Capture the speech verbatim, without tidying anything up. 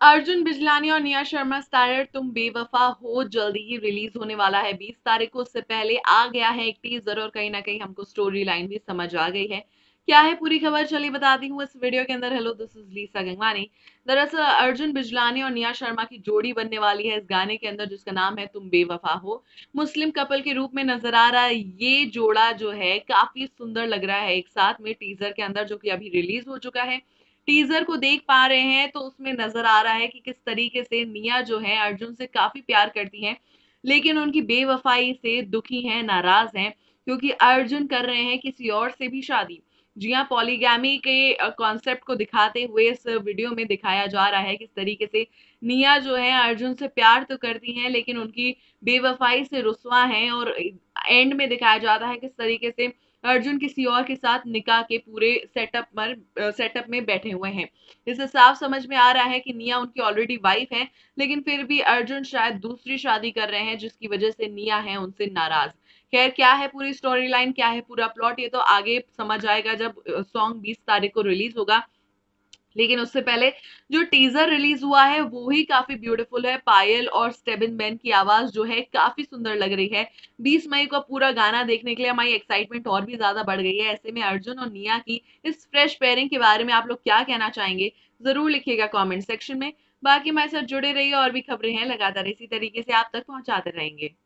अर्जुन बिजलानी और निया शर्मा स्टारर तुम बेवफा हो जल्दी ही रिलीज होने वाला है बीस तारीख को। उससे पहले आ गया है एक टीजर और कहीं ना कहीं हमको स्टोरी लाइन भी समझ आ गई है। क्या है पूरी खबर, चलिए बताती हूँ इस वीडियो के अंदर। Hello, this is Lisa Gangwani. दरअसल अर्जुन बिजलानी और निया शर्मा की जोड़ी बनने वाली है इस गाने के अंदर, जिसका नाम है तुम बेवफा हो। मुस्लिम कपल के रूप में नजर आ रहा है ये जोड़ा, जो है काफी सुंदर लग रहा है एक साथ में टीजर के अंदर, जो कि अभी रिलीज हो चुका है। टीजर को देख पा रहे हैं तो उसमें नजर आ रहा है कि किस तरीके से निया जो है अर्जुन से काफी प्यार करती हैं, लेकिन उनकी बेवफाई से दुखी हैं, नाराज हैं, क्योंकि अर्जुन कर रहे हैं किसी और से भी शादी। जी हाँ, पॉलीगैमी के कॉन्सेप्ट को दिखाते हुए इस वीडियो में दिखाया जा रहा है किस तरीके से निया जो है अर्जुन से प्यार तो करती हैं, लेकिन उनकी बेवफाई से रुस्वा हैं। और एंड में दिखाया जाता है किस तरीके से अर्जुन किसी और के साथ निकाह के पूरे सेटअप पर सेटअप में बैठे हुए हैं। इससे साफ समझ में आ रहा है कि निया उनकी ऑलरेडी वाइफ है, लेकिन फिर भी अर्जुन शायद दूसरी शादी कर रहे हैं, जिसकी वजह से निया है उनसे नाराज। खैर, क्या है पूरी स्टोरी लाइन, क्या है पूरा प्लॉट, ये तो आगे समझ आएगा जब सॉन्ग बीस तारीख को रिलीज होगा। लेकिन उससे पहले जो टीजर रिलीज हुआ है वो ही काफी ब्यूटीफुल है। पायल और स्टेबिन बेन की आवाज जो है काफी सुंदर लग रही है। बीस मई को पूरा गाना देखने के लिए हमारी एक्साइटमेंट और भी ज्यादा बढ़ गई है। ऐसे में अर्जुन और निया की इस फ्रेश पेयरिंग के बारे में आप लोग क्या कहना चाहेंगे, जरूर लिखिएगा कमेंट सेक्शन में। बाकी हमारे साथ जुड़े रहिए, और भी खबरें हैं लगातार इसी तरीके से आप तक पहुंचाते रहेंगे।